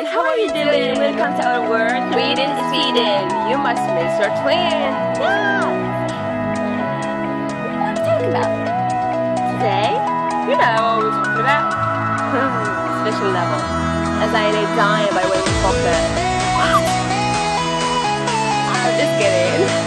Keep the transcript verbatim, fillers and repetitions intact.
guys, how are you doing? Welcome to our world, Sweden, Sweden. You must miss your twin. Yeah. What are we talking about? Today, you know what we're talking about. Special level. As I lay dying by waiting for the... What? I'm just kidding.